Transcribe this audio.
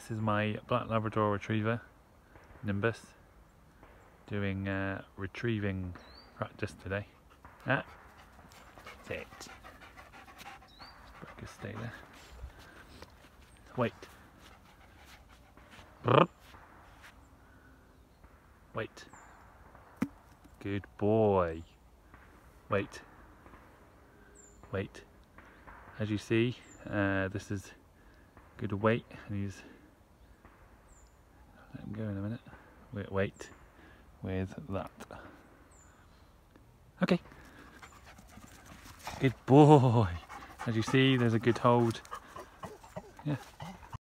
This is my Black Labrador Retriever, Nimbus, doing retrieving practice today. Sit. Focus, stay there. Wait. Wait. Good boy. Wait. Wait. As you see, this is good weight, and he's let him go in a minute. Wait with that. Okay. Good boy. As you see, there's a good hold. Yeah.